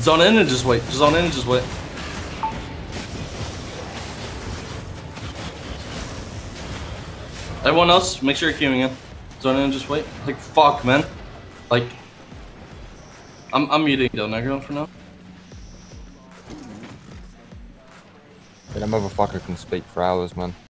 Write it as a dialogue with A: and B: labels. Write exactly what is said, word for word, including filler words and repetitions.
A: Zone in and just wait. Just zone in and just wait. Everyone else, make sure you're queuing in. Zone in and just wait. Like, fuck, man. Like, I'm, I'm muting Del Negro for now.
B: That motherfucker can speak for hours, man.